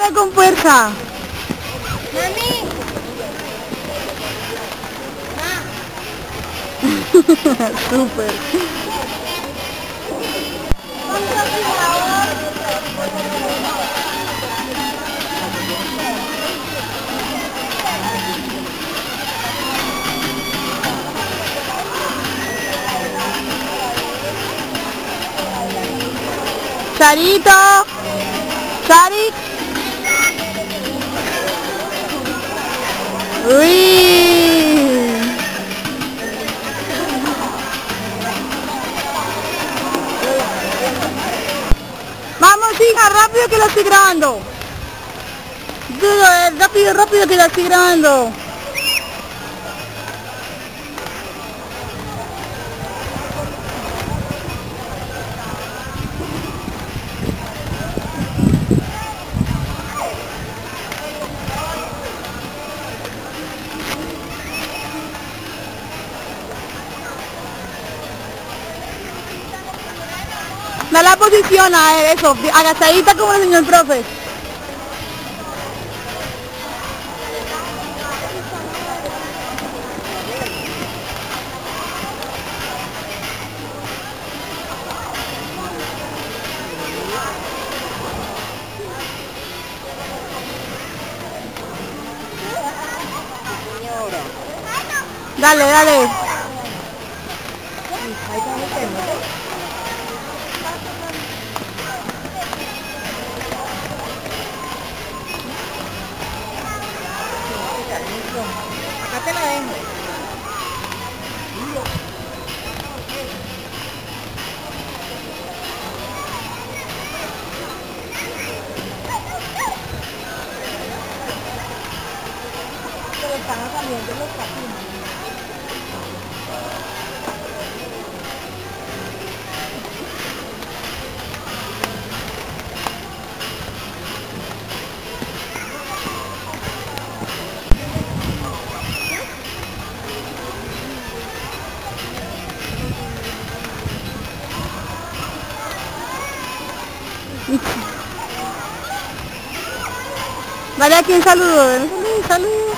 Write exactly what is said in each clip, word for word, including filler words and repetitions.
dale con fuerza. Mami. Súper. Charito. Chari. Uy. Vamos, hija, rápido que la estoy grabando. Rápido, rápido que la estoy grabando. Da la posición a él, eso, agachadita como el señor profe. Dale, dale. Acá te la dejo. Se le están saliendo los patines. Dale aquí un saludo, un saludo.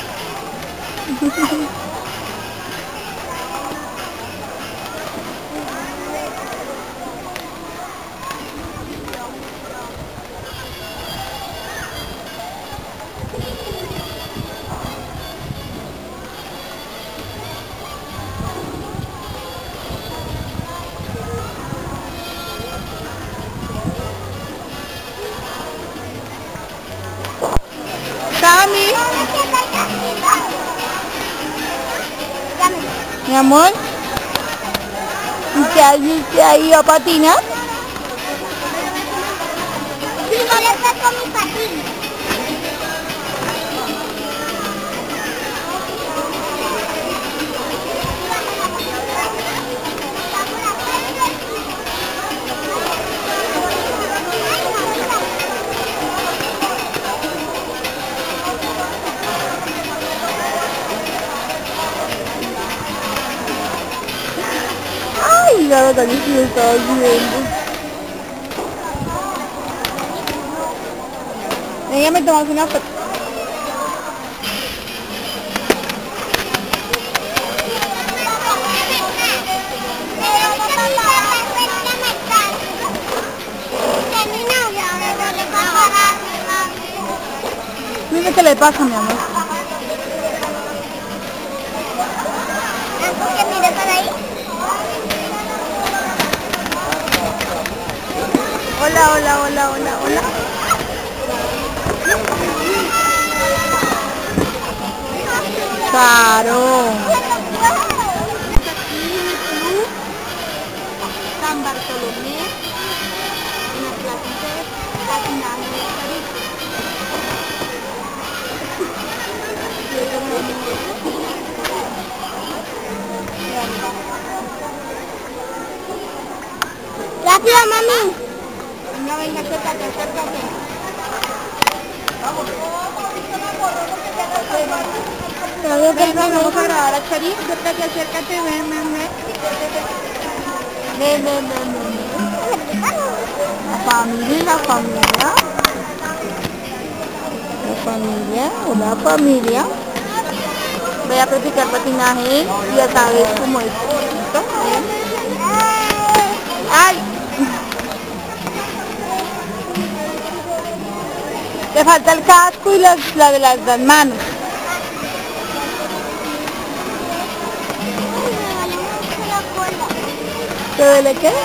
Cami. Mi amor. ¿Y alguien se ha ido a patinar? Sí, no le saco mi patín. Ay, la verdad que sí me estaba viendo. Ella me tomó una foto. Dime qué le pasa, mi amor. ¿Por qué mire para ahí? Hola, hola, hola, hola, hola. Claro. San Bartolomé, en la plaza de patinando de París. Gracias, mami. Venga, venga, acércate, acércate. Vamos. Ven, ven, vamos a grabar a Chari. Acércate, acércate, ven, ven, ven. Ven, ven, ven, ven. La familia, la familia. familia, hola familia. Voy a practicar patinaje y ya sabes cómo es. ¿Listo? ¡Ay! Te falta el casco y las, la de las, las manos. ¿Te duele qué?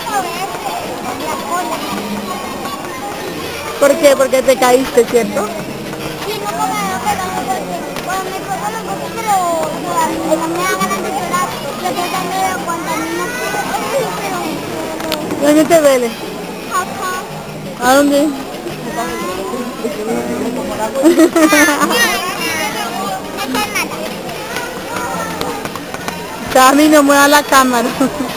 ¿Por qué? Porque te caíste, ¿cierto? Sí, no me da porque cuando me cortan los brazos, pero no me da ganas de llorar. Yo tratando de aguantar una pero... ¿Dónde te duele? Acá. ¿A dónde? Cami, no mueva la cámara.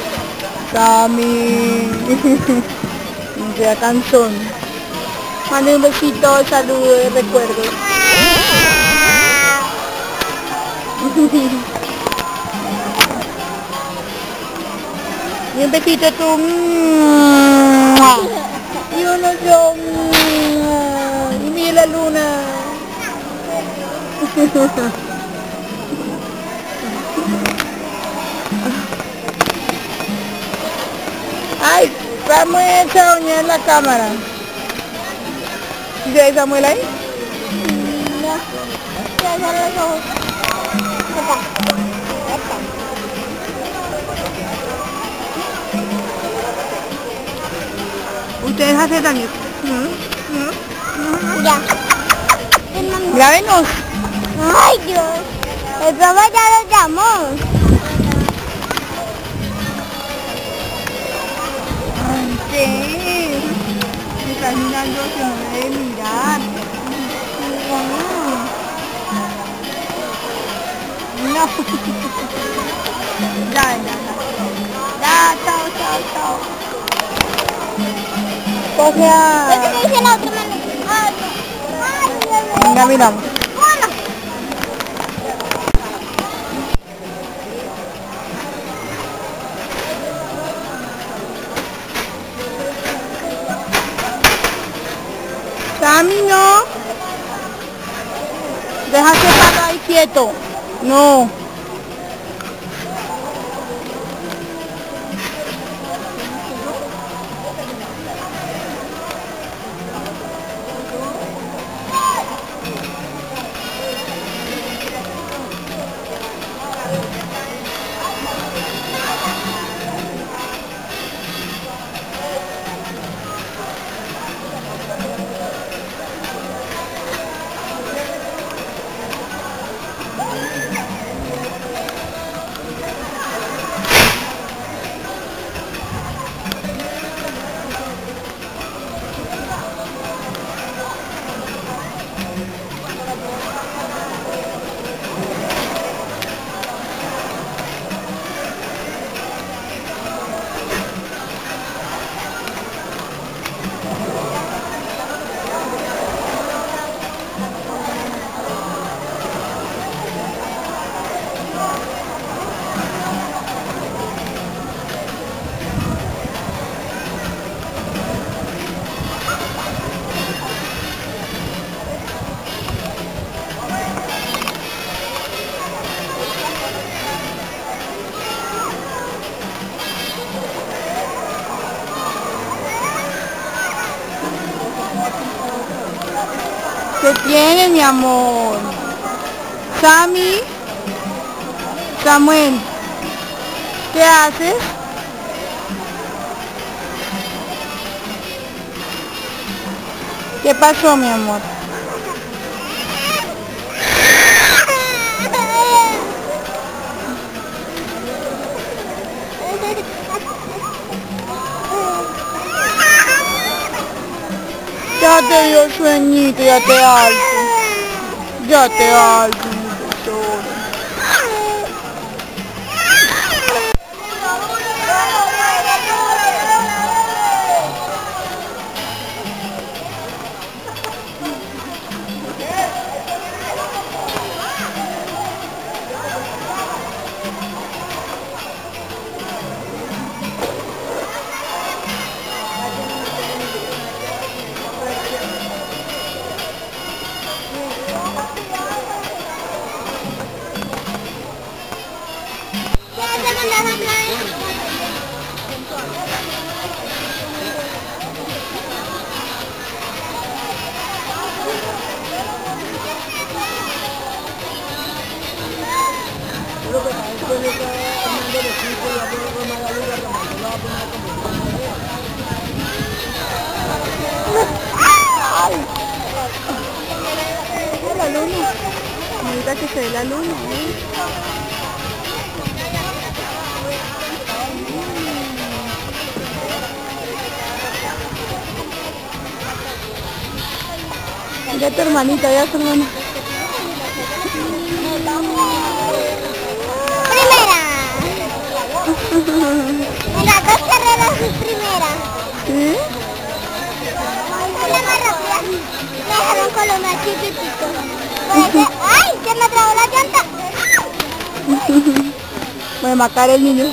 Cami. Ya cansón. Mande un besito, saludo y recuerdo. Y un besito tú. Y uno yo. Y mira la luna. Ay, Samuel se bañó en la cámara. ¿Ya Samuel ahí? No, ya cerré los ojos. Ustedes hacen daño. Ya. Grábenos. Ay, Dios. El papá ya lo llamó. Ay, ¿qué? Me estás mirando que no me debe mirar. No. Ya, ya, ya. Ya, chao, chao, chao. Coge a... ¿Qué te dice la otra mano? Ay, ay, Venga, miramos. bueno. Cami, no. Deja ese palo ahí quieto. No. ¿Qué tiene, mi amor? Sammy, Samuel, ¿qué haces? ¿Qué pasó, mi amor? Ya te dio sueñito, ya te alzo. Ya te alzo, mi tesoro. luna. Mira que se ve la luna, ¿eh? Mira a tu hermanita, ya tu hermana. Primera. En las dos carreras es primera. ¿Sí? La más rápida. Me dejaron con lo más chiquitito. ¡Ay! Se me trabó la llanta. Voy a matar el niño.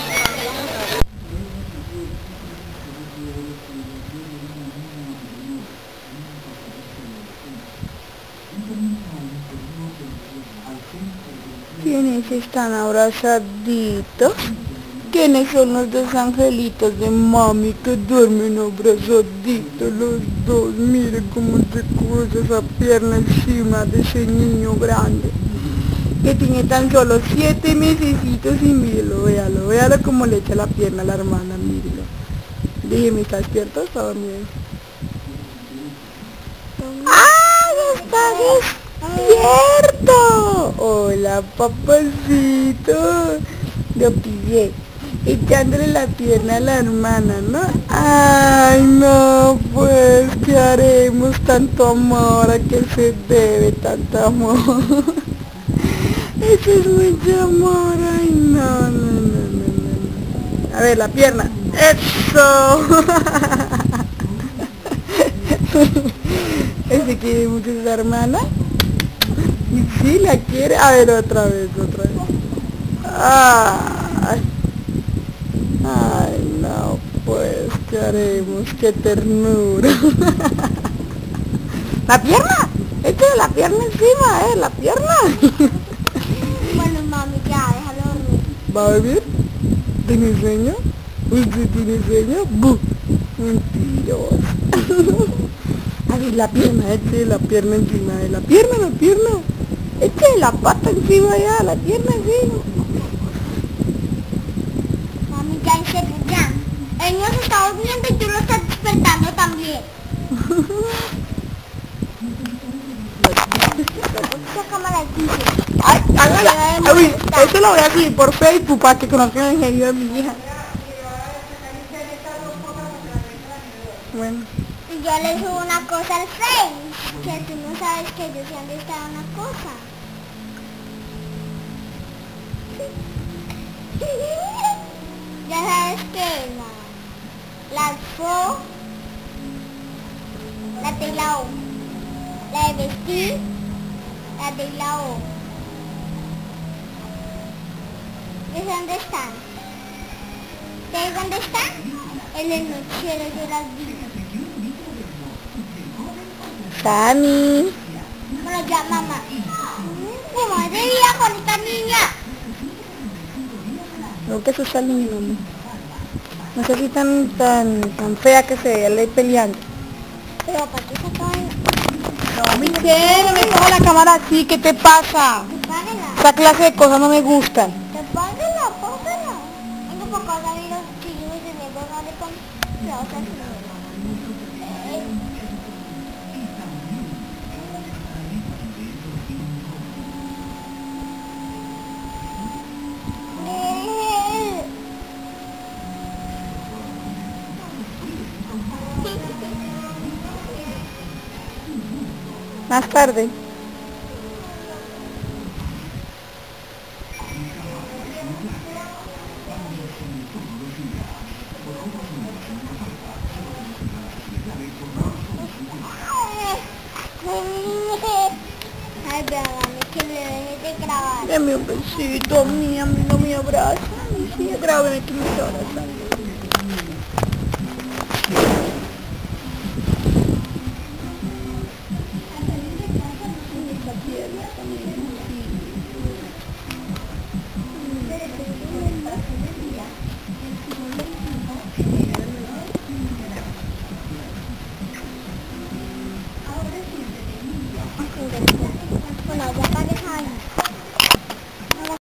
¿Quiénes están abrazaditos? ¿Quiénes son los dos angelitos de mami que duermen abrazaditos los dos? Mire cómo se cruza esa pierna encima de ese niño grande que tiene tan solo siete mesecitos y mírelo, véalo, véalo como le echa la pierna a la hermana, mírelo. Dígame, ¿está despierto o está dormido? ¡Ah, está despierto! Hola, papacito. Lo pillé, echándole la pierna a la hermana, ¿no? Ay, no, pues, ¿qué haremos? Tanto amor, ¿a qué se debe tanto amor? Eso es mucho amor, ay, no, no, no, no, no. A ver, la pierna. ¡Eso! ¿Ese quiere mucho a su hermana? ¿Y sí la quiere? A ver, otra vez, otra vez. Ay, ay, no, pues, ¿qué haremos? ¡Qué ternura! ¿La pierna? Échale la pierna encima, ¿eh? La pierna. Bueno, mami, ya, déjalo dormir. ¿Va a dormir? ¿Tiene sueño? ¿Usted tiene sueño? ¡Buh! Mentiroso. A ver, la pierna, échale la pierna encima, ¿eh? La pierna, la pierna. Échale la pata encima ya, la pierna encima. Mami, ya, en serio, ya. El niño se está durmiendo y tú lo estás despertando también. Sácame la quince. Ay, hágala. Uy, eso lo voy a subir por Facebook para que conozcan el genio de mi hija. Bueno. Y yo le subo una cosa al Face, que tú no sabes que yo sé dónde está una cosa. Ya sabes que la, la fo, la de la O, la de vestir, la de la O. ¿Ves dónde están? ¿Sabes dónde están? En el nochero yo las vi. Sammy. Bueno, ya, mamá. ¿Cómo de día con esta niña? No, que eso está lindo, mamá. No sé si tan, tan, tan fea que se vea le peleando. Pero ¿para qué se acaban? No, Michelle, no me coja la cámara así, ¿qué te pasa? Págala. Esa clase de cosas no me gustan. Te págala, págala. Vengo por acá, mira, si yo me tengo no le con la otra señora. Más tarde. Ay, véame, que le deje de grabar. Dame un besito, a mí, a mí no me abraza. Sí, grábeme que me está abrazando.